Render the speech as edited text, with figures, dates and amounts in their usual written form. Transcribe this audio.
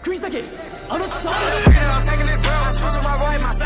食い下げあの伝わる